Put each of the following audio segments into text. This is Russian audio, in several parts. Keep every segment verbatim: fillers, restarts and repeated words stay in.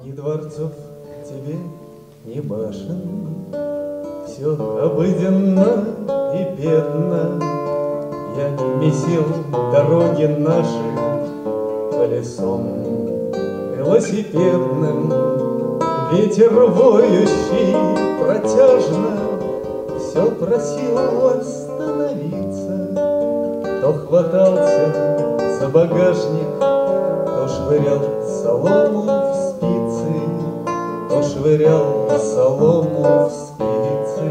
Ни дворцов тебе, ни башен, все обыденно и бедно. Я месил дороги наши колесом велосипедным. Ветер воющий протяжно все просил остановиться. То хватался за багажник, то швырял солому в спицы, то швырял солому в спицы.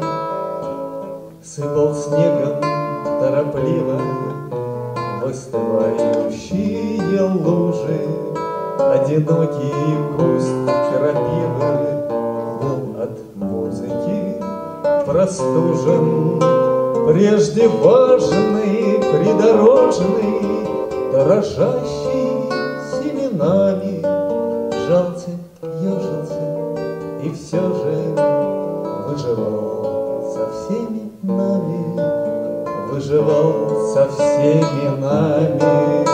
Сыпал снегом торопливо выстывающие лужи. Одинокий куст крапивы был от музыки простужен. Прежде важный, придорожный, дрожащий семенами, жался, ежился и все же выживал со всеми нами, выживал со всеми нами.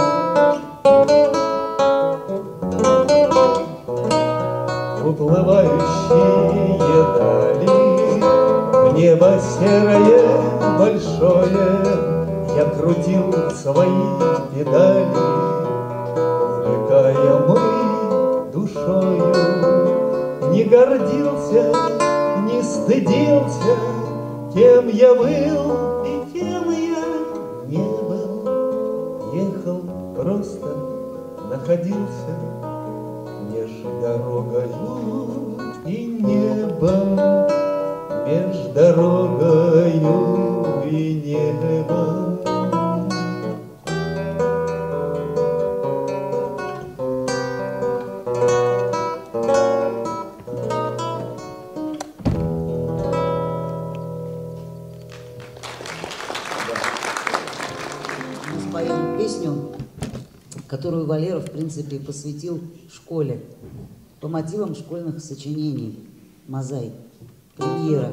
Уплывающие дали, небо серое большое, я крутил свои педали, увлекаемый душою. Не гордился, не стыдился, кем я был и кем я не был. Ехал просто, находился меж дорогою и небом, меж дорогою и небом. Мы споем песню, которую Валера, в принципе, посвятил школе по мотивам школьных сочинений. Мазай. Премьера.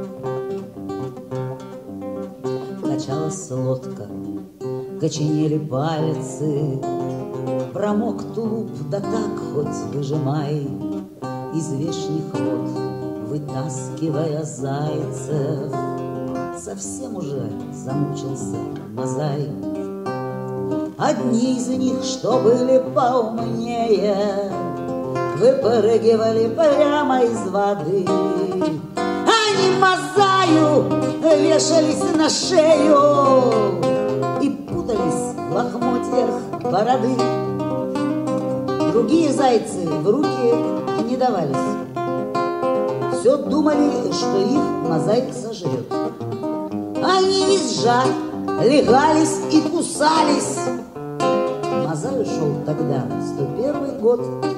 Качалась лодка, коченели пальцы, промок тулуп, да так хоть выжимай из вешних вод, вытаскивая зайцев. Совсем уже замучился Мазай. Одни из них, что были поумнее, выпрыгивали прямо из воды. Они Мазаю вешались на шею и путались в лохмотьях бороды. Другие зайцы в руки не давались. Все думали, что их Мазай сожрет. Они визжа легались и кусались. Мазай ушел тогда, сто первый год.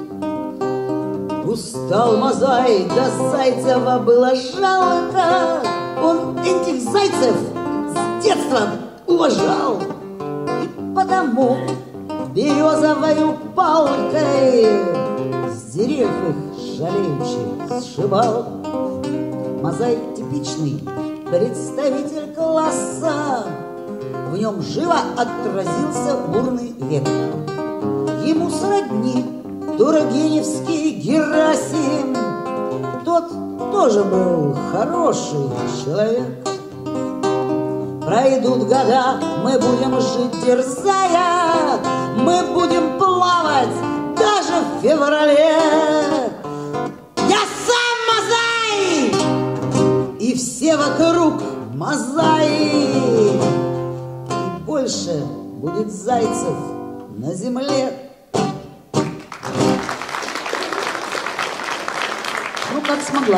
Устал Мазай, да Зайцева было жалко. Он этих зайцев с детства уважал. И потому березовою палкой с деревьев их жалеющих сшибал. Мазай типичный представитель класса. В нем живо отразился бурный век. Ему сродни Тургеневский Герасим. Тот тоже был хороший человек. Пройдут года, мы будем жить дерзая, мы будем плавать даже в феврале. Я сам Мазай! И все вокруг Мазаи. И больше будет зайцев на земле. Ну, как смогла.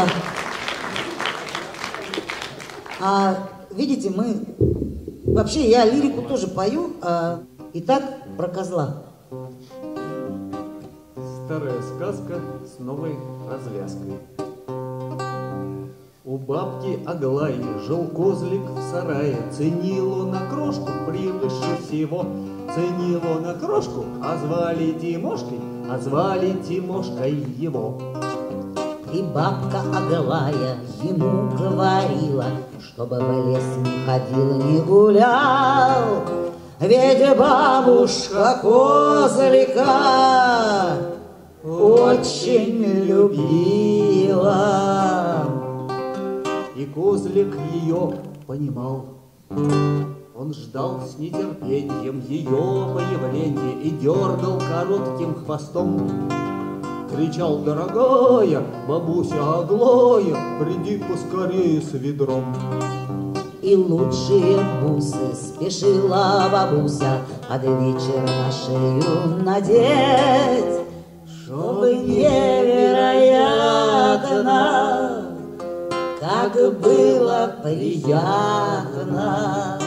А видите, мы... Вообще, я лирику тоже пою, а... и так про козла. Старая сказка с новой развязкой. У бабки Аглаи жил козлик в сарае, ценил он на крошку превыше всего. Ценил он на крошку, а звали Тимошкой, а звали Тимошкой его. И бабка Аглая ему говорила, чтобы в лес не ходил, не гулял. Ведь бабушка козлика очень любила. И козлик ее понимал. Он ждал с нетерпением ее появления и дергал коротким хвостом. Кричал: дорогая, бабуся Аглая, приди поскорее с ведром. И лучшие бусы спешила бабуся под вечер на шею надеть, чтобы невероятно, как было приятно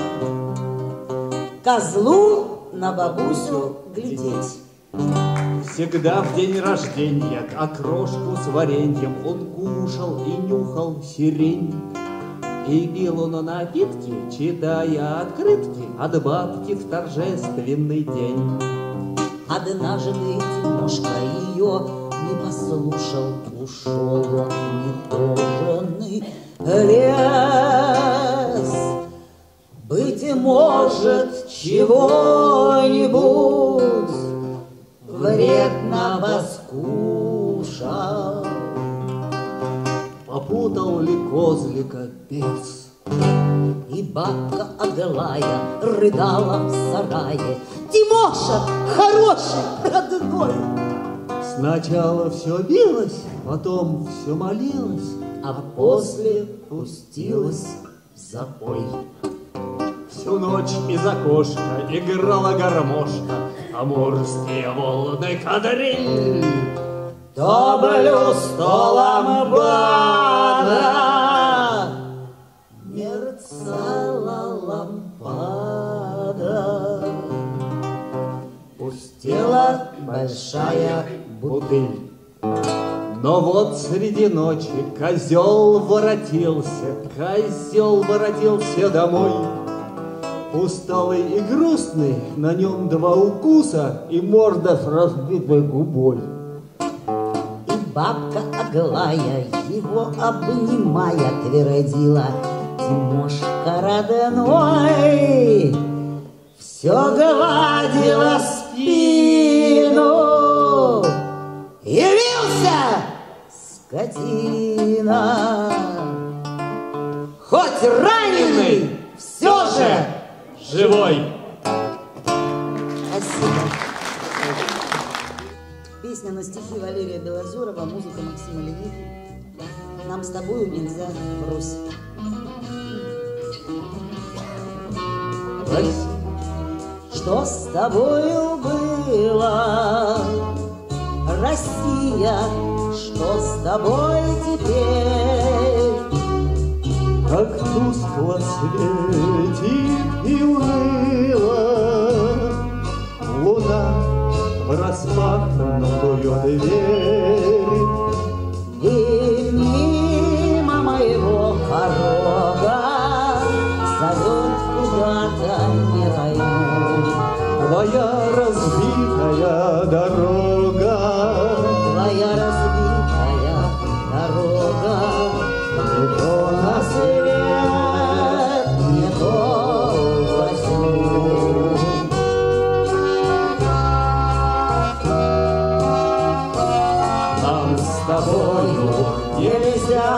козлу на бабусю глядеть. Всегда в день рождения окрошку с вареньем он кушал и нюхал сирень. И пил он напитки, читая открытки от бабки в торжественный день. Однажды Тимошка ее не послушал, ушел он в нетоженный лес. Быть может, чего-нибудь вредного скушал. Попутал ли козлика пес? И бабка Аглая рыдала в сарае: Тимоша хороший, родной. Сначала все билось, потом все молилось, а после пустилась в запой. Всю ночь из окошка играла гармошка, амурские волны кадриль. То блюсто лампада, мерцала лампада, пустела большая бутыль. Но вот среди ночи козел воротился, козел воротился домой. Усталый и грустный, на нем два укуса и морда с разбитой губой. И бабка Аглая, его обнимая, твердила: Тимошка родной, все гладила спину. Явился скотина, хоть раненый, все же живой. Спасибо. Песня на стихи Валерия Белозерова, музыка Максима Левитки. Нам с тобою нельзя бросить. Что с тобою было, Россия, что с тобой теперь? Как тускло светит и уныло луна в распахнутую дверь. И мимо моего порога зовет куда-то не пойму. Твоя разбитая дорога, Твоя разбитая дорога, не то на свет, не то во тьму. Нам с тобою Нельзя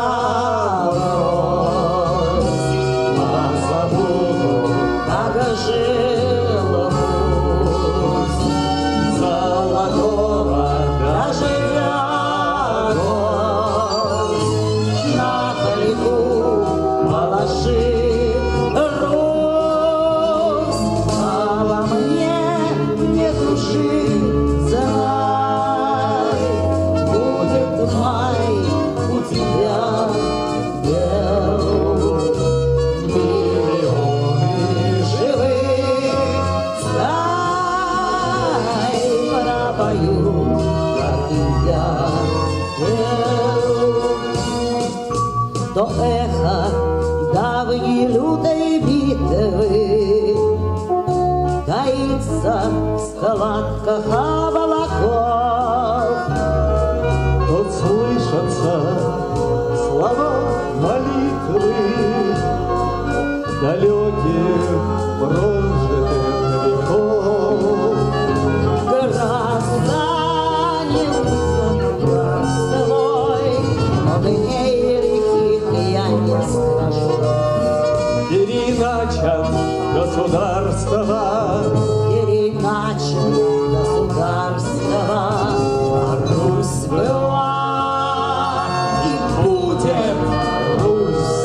врозь, а забуду как жил путь золотого дождя гость. На пальку положи Русь, а во мне не души, знай, будет май у тебя бел. Миллионы живых стай пропоют, как и я пел. То эхо давней лютой битвы таится в складках облаков. Тут слышатся слова молитвы далеких прожитых веков. Граждане государства, переначали государства. а Русь была и будет Русь.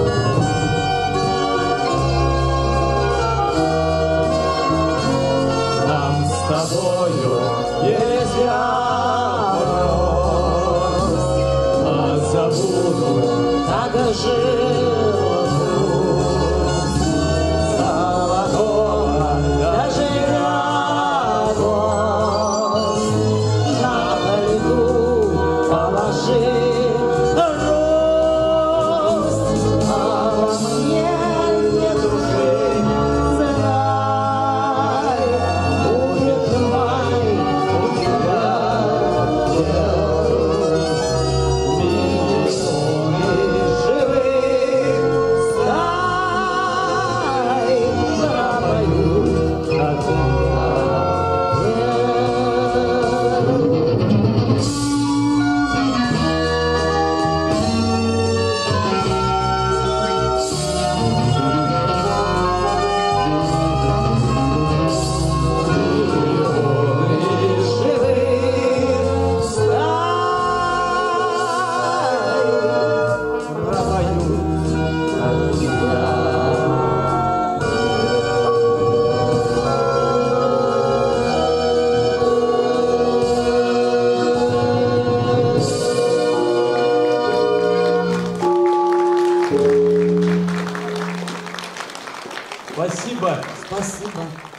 Нам с тобою нельзя брось, а забуду, Так жил Русь, золотого дождя на льду положи Русь, а мне не души, знай, будет май у тебя миллионы живых стай, запоют от меня. Спасибо. Спасибо.